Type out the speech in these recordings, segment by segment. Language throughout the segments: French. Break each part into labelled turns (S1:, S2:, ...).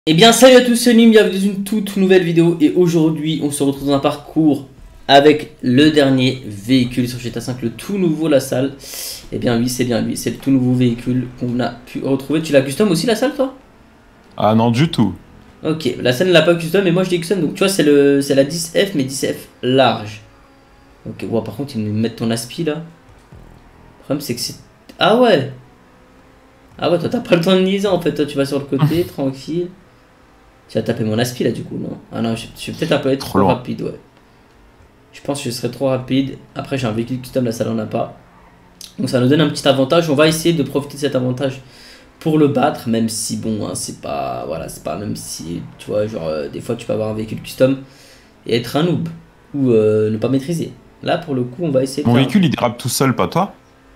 S1: Eh bien salut à tous, c'est Nim, bienvenue dans une toute nouvelle vidéo et aujourd'hui on se retrouve dans un parcours avec le dernier véhicule sur GTA 5, le tout nouveau La Salle. Eh bien oui, c'est bien lui, c'est le tout nouveau véhicule qu'on a pu retrouver. Tu l'as custom aussi La Salle toi?
S2: Ah non, du tout.
S1: Ok, La Salle ne l'a pas custom mais moi je l'ai custom, donc tu vois c'est la 10F mais 10F large. Ok, wow, par contre ils me mettent ton aspi là. Le problème c'est que c'est... Ah ouais. Ah ouais, toi t'as pas le temps de niaiser en fait, toi tu vas sur le côté, tranquille. Tu vas taper mon aspi là du coup, non? Ah non, je vais peut-être un peu être
S2: Trop
S1: trop
S2: loin.
S1: rapide, ouais. Je pense que je serais trop rapide. Après, j'ai un véhicule custom, la salle en a pas. Donc ça nous donne un petit avantage. On va essayer de profiter de cet avantage pour le battre, même si bon, hein, c'est pas. Voilà, c'est pas. Même si, tu vois, genre, des fois tu peux avoir un véhicule custom et être un noob. Ou ne pas maîtriser. Là, pour le coup, on va essayer de
S2: Mon
S1: faire un
S2: véhicule, il dérape tout seul, pas toi?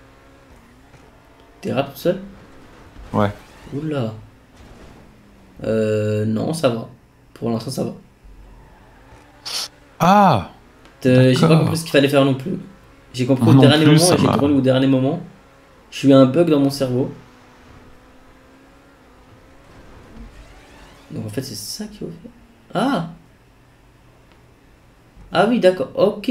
S1: T'es rap tout seul.
S2: Ouais.
S1: Oula. Non, ça va. Pour l'instant, ça va.
S2: Ah,
S1: J'ai pas compris ce
S2: d'accord.
S1: qu'il fallait faire non plus. J'ai compris
S2: Moi
S1: au
S2: non
S1: dernier
S2: plus,
S1: moment
S2: ça
S1: et j'ai tourné
S2: m'a...
S1: au dernier moment. Je suis eu un bug dans mon cerveau. Donc en fait, c'est ça qu'il faut faire. Ah! Ah oui, d'accord. Ok.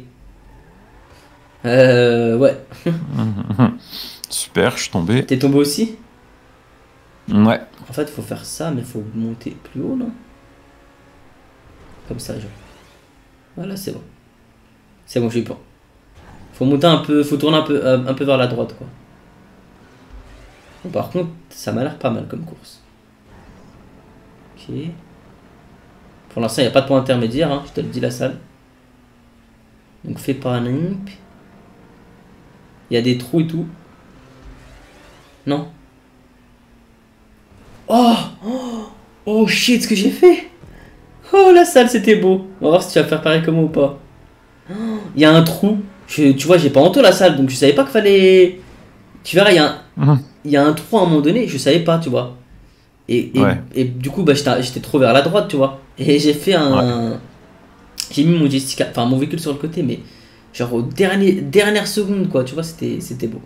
S1: Ouais.
S2: Super, je suis tombé.
S1: T'es tombé aussi?
S2: Ouais.
S1: En fait, faut faire ça, mais faut monter plus haut, non? Comme ça, genre. Voilà, c'est bon. C'est bon, j'ai pas. Faut monter un peu, faut tourner un peu vers la droite, quoi. Bon, par contre, ça m'a l'air pas mal comme course. Ok. Pour l'instant, il n'y a pas de point intermédiaire, hein, je te le dis, la salle. Donc fais pas un imp. Il y a des trous et tout. Non. Oh! Oh shit, ce que j'ai fait! Oh, la salle, c'était beau. On va voir si tu vas faire pareil comme moi ou pas. Il y a un trou. Tu vois, j'ai pas honte la salle, donc je savais pas qu'il fallait. Tu verras, il y a un trou à un moment donné, je savais pas, tu vois.
S2: Ouais.
S1: Et du coup, bah, j'étais trop vers la droite, tu vois. Et j'ai fait
S2: Ouais.
S1: un. J'ai mis mon joystick, enfin mon véhicule sur le côté, mais genre aux dernières secondes, quoi, tu vois, c'était beau.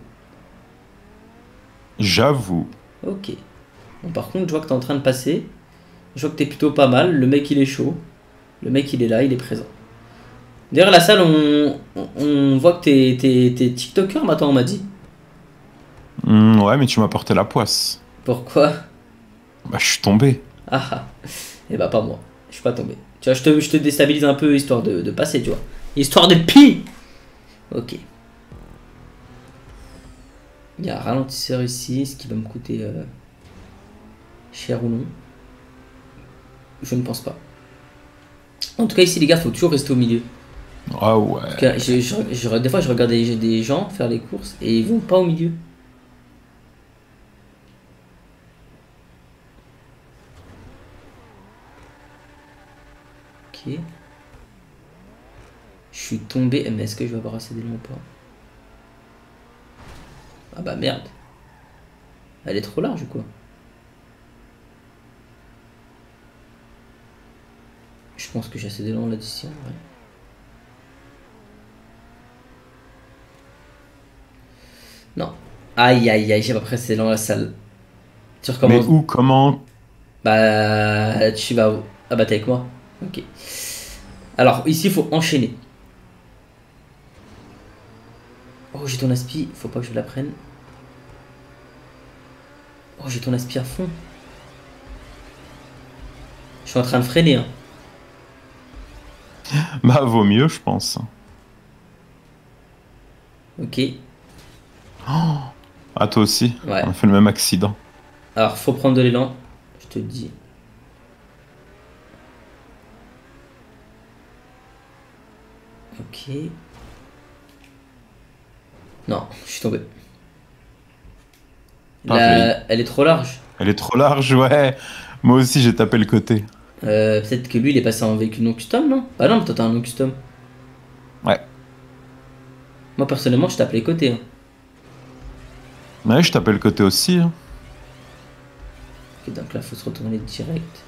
S2: J'avoue.
S1: Ok. Bon, par contre, je vois que t'es en train de passer. Je vois que t'es plutôt pas mal. Le mec, il est chaud. Le mec, il est là, il est présent. D'ailleurs, la salle, on voit que t'es TikToker maintenant, on m'a dit.
S2: Ouais, mais tu m'as porté la poisse.
S1: Pourquoi?
S2: Bah, je suis tombé.
S1: Ah ah. Et bah pas moi. Je suis pas tombé. Tu vois, je te déstabilise un peu histoire de passer, tu vois. Histoire de pi. Ok. Il y a un ralentisseur ici, ce qui va me coûter cher ou non. Je ne pense pas. En tout cas, ici, les gars, faut toujours rester au milieu.
S2: Ah
S1: Parce que
S2: ouais.
S1: des fois, je regarde des gens faire les courses et ils vont pas au milieu. Ok. Je suis tombé. Mais est-ce que je vais avoir assez d'élan ou pas? Ah bah merde. Elle est trop large ou quoi? Je pense que j'ai assez d'élan là d'ici en vrai. Non. Aïe aïe aïe, j'ai pas pressé dans la salle. Tu
S2: Mais
S1: recommences.
S2: où, comment?
S1: Bah, tu vas où? Ah bah t'es avec moi. Ok. Alors ici, il faut enchaîner. Oh, j'ai ton aspi. Faut pas que je la prenne. Oh, j'ai ton aspi à fond. Je suis en train de freiner, hein.
S2: Bah, vaut mieux, je pense.
S1: Ok.
S2: Oh. Ah, toi aussi.
S1: Ouais.
S2: On a fait le même accident.
S1: Alors, faut prendre de l'élan. Je te le dis. Ok. Non, je suis tombé.
S2: Pareil.
S1: Là, elle est trop large.
S2: Elle est trop large, ouais. Moi aussi, j'ai tapé le côté.
S1: Peut-être que lui, il est passé en véhicule non custom, non? Bah non, mais toi, t'as un non custom.
S2: Ouais.
S1: Moi, personnellement, je tape les côtés, hein.
S2: Ouais, je tapais le côté aussi, hein.
S1: Ok, donc là, faut se retourner direct.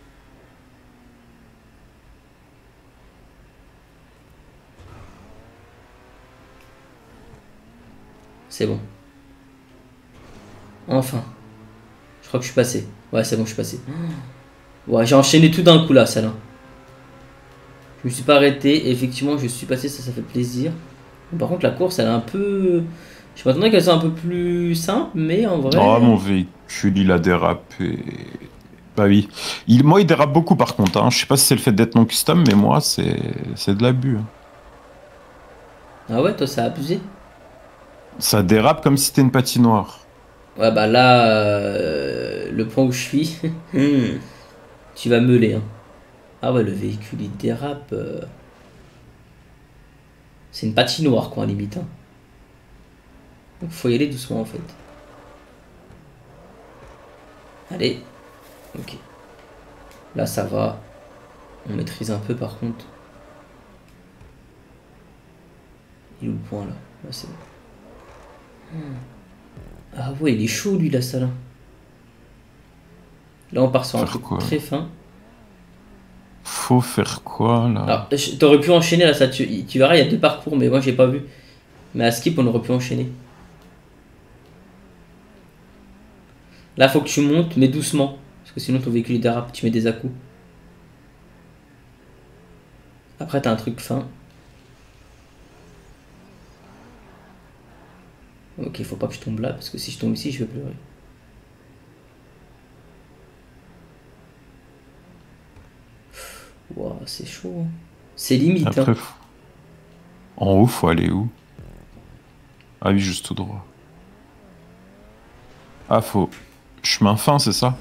S1: C'est bon. Enfin. Je crois que je suis passé. Ouais, c'est bon, je suis passé. Ouais, j'ai enchaîné tout d'un coup là, celle-là. Je me suis pas arrêté. Et effectivement, je suis passé, ça fait plaisir. Par contre, la course, elle est un peu. Je m'attendais qu'elle soit un peu plus simple, mais en
S2: Oh,
S1: vrai.
S2: mon véhicule, il a dérapé. Bah oui. Moi, il dérape beaucoup par contre, hein. Je sais pas si c'est le fait d'être non custom, mais moi, c'est de l'abus, hein.
S1: Ah ouais, toi, ça a abusé.
S2: Ça dérape comme si c'était une patinoire.
S1: Ouais, bah là, le point où je suis, tu vas meuler. Hein. Ah ouais, le véhicule, il dérape. C'est une patinoire, quoi, limite. Hein. Donc, faut y aller doucement, en fait. Allez. Ok. Là, ça va. On maîtrise un peu, par contre. Il est où le point, là? Là, c'est bon. Ah ouais, il est chaud, lui, la salle. Là, on part sur un
S2: Faire
S1: truc
S2: quoi?
S1: très fin.
S2: Faut faire quoi, là?
S1: Alors, t'aurais pu enchaîner, là, ça, tu verras, il y a deux parcours, mais moi, j'ai pas vu. Mais à skip, on aurait pu enchaîner. Là, faut que tu montes, mais doucement. Parce que sinon, ton véhicule, il dérape. Tu mets des à-coups. Après, t'as un truc fin. Ok, faut pas que je tombe là, parce que si je tombe ici, je vais pleurer. Ouah, c'est chaud. Hein. C'est limite, hein.
S2: Après, en haut, faut aller où? Ah oui, juste tout droit. Ah, faut... Chemin fin, c'est ça?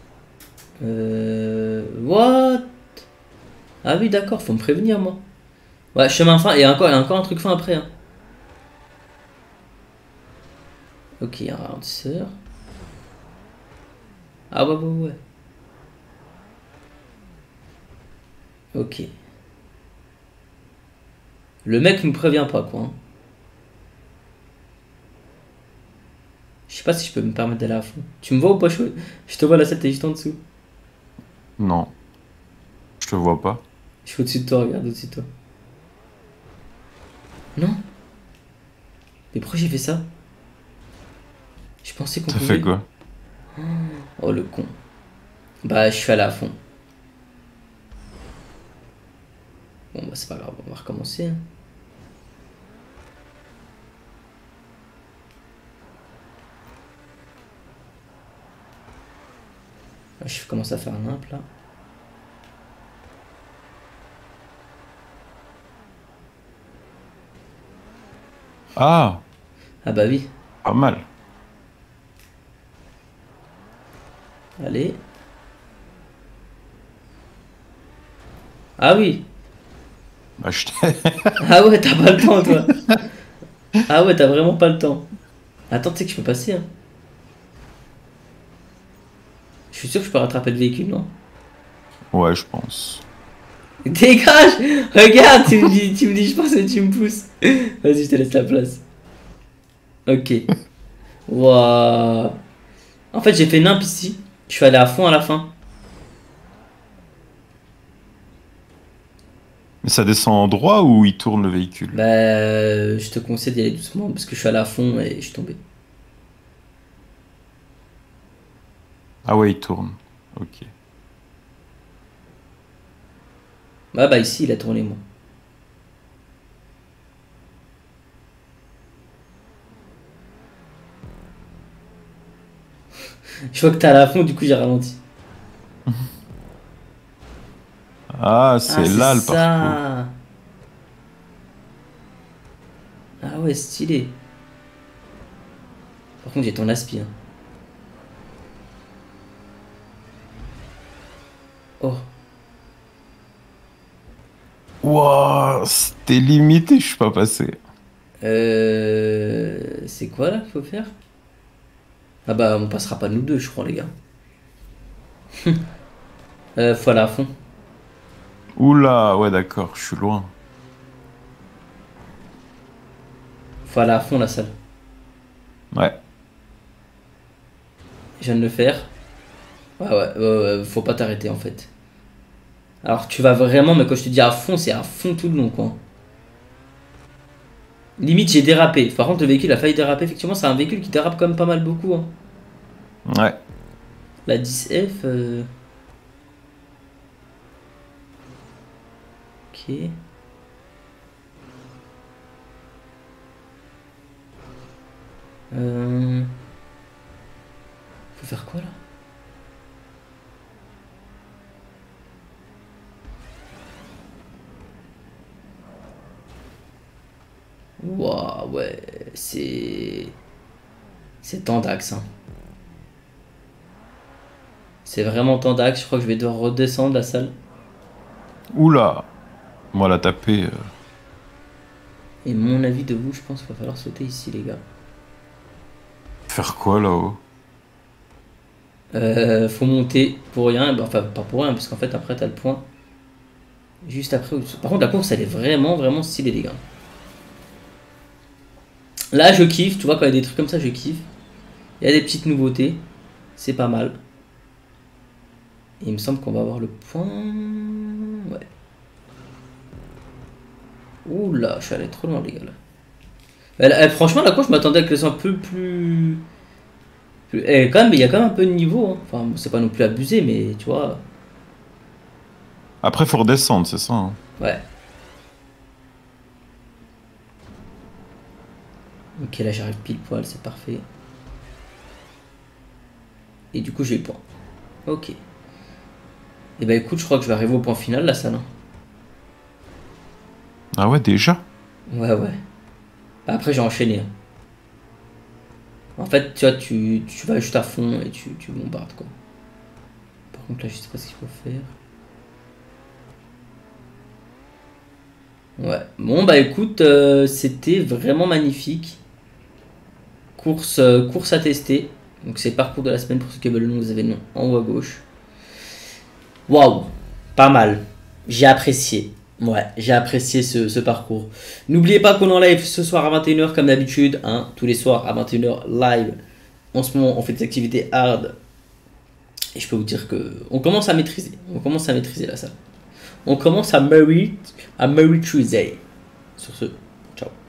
S1: What? Ah oui, d'accord, faut me prévenir, moi. Ouais, chemin fin, et encore, il y a encore un truc fin après, hein. Ok, il y a un ralentisseur. Ah ouais, ouais, ouais. Ok. Le mec nous prévient pas, quoi. Hein. Je sais pas si je peux me permettre d'aller à fond. Tu me vois ou pas, je te vois là, t'es juste en dessous.
S2: Non, je te vois pas.
S1: Je suis au-dessus de toi, regarde au-dessus de toi. Non? Mais pourquoi j'ai fait ça? Je pensais qu'on
S2: T'as fait
S1: pouvait.
S2: quoi?
S1: Oh le con. Bah, je suis allé à fond. Bon, bah, c'est pas grave, on va recommencer. Hein. Là, je commence à faire un imp là.
S2: Ah,
S1: Ah bah oui.
S2: pas mal.
S1: Allez. Ah oui.
S2: Bah, je t'ai...
S1: Ah ouais, t'as pas le temps, toi. Ah ouais, t'as vraiment pas le temps. Attends, tu sais que je peux passer. Hein. Je suis sûr que je peux rattraper le véhicule, non?
S2: Ouais, je pense.
S1: Dégage! Regarde, tu me dis, je pense que tu me pousses. Vas-y, je te laisse la place. Ok. Waouh. En fait, j'ai fait nimp ici. Je suis allé à fond à la fin.
S2: Mais ça descend en droit ou il tourne le véhicule?
S1: Bah, je te conseille d'y aller doucement parce que je suis allé à fond et je suis tombé.
S2: Ah ouais, il tourne. Ok.
S1: Bah, ici, il a tourné, moi. Je vois que t'es à la fond, du coup, j'ai ralenti.
S2: Ah,
S1: Ah,
S2: c'est
S1: c'est
S2: là le parcours.
S1: ça. Ah ouais, stylé. Par contre, j'ai ton aspi. Hein. Oh.
S2: Ouah, c'était limité, je suis pas passé.
S1: C'est quoi là qu'il faut faire? Ah bah, on passera pas nous deux, je crois, les gars. Faut aller à fond.
S2: Oula, ouais, d'accord, je suis loin.
S1: Faut aller à fond, la salle.
S2: Ouais.
S1: Je viens de le faire. Ouais, ouais, ouais, faut pas t'arrêter en fait. Alors tu vas vraiment, mais quand je te dis à fond, c'est à fond tout le long quoi. Limite j'ai dérapé. Par contre le véhicule a failli déraper. Effectivement c'est un véhicule qui dérape quand même pas mal beaucoup. Hein.
S2: Ouais.
S1: La 10F. Ok. Faut faire quoi là? Waouh, ouais, c'est Tandax, hein. C'est vraiment Tandax, je crois que je vais devoir redescendre la salle.
S2: Oula! Moi, la taper.
S1: Et mon avis de vous, je pense qu'il va falloir sauter ici, les gars.
S2: Faire quoi là-haut?
S1: Faut monter pour rien, bah, enfin pas pour rien, parce qu'en fait après t'as le point. Juste après. Par contre la course elle est vraiment vraiment stylée les gars. Là je kiffe, tu vois quand il y a des trucs comme ça je kiffe. Il y a des petites nouveautés, c'est pas mal. Et il me semble qu'on va avoir le point. Ouais. Oula, je suis allé trop loin les gars là. Franchement la course je m'attendais à qu'elle soit un peu plus. Quand même, il y a quand même un peu de niveau. Hein. Enfin, c'est pas non plus abusé, mais tu vois.
S2: Après, faut redescendre, c'est ça, hein.
S1: Ouais. Ok, là j'arrive pile poil, c'est parfait. Et du coup, j'ai le point. Ok. Et bah écoute, je crois que je vais arriver au point final, la salle. Hein.
S2: Ah ouais, déjà?
S1: Ouais, ouais. Après, j'ai enchaîné. Hein. En fait, tu vois, tu vas juste à fond et tu bombardes, quoi. Par contre, là, je sais pas ce qu'il faut faire. Ouais. Bon, bah écoute, c'était vraiment magnifique. Course à tester. Donc, c'est parcours de la semaine pour ceux qui veulent le nom, vous avez le nom en haut à gauche. Waouh, pas mal. J'ai apprécié. Ouais, j'ai apprécié ce parcours. N'oubliez pas qu'on est en live ce soir à 21h comme d'habitude. Hein, tous les soirs à 21h live. En ce moment, on fait des activités hard. Et je peux vous dire que on commence à maîtriser. On commence à maîtriser la salle. On commence à maîtriser. Sur ce, ciao.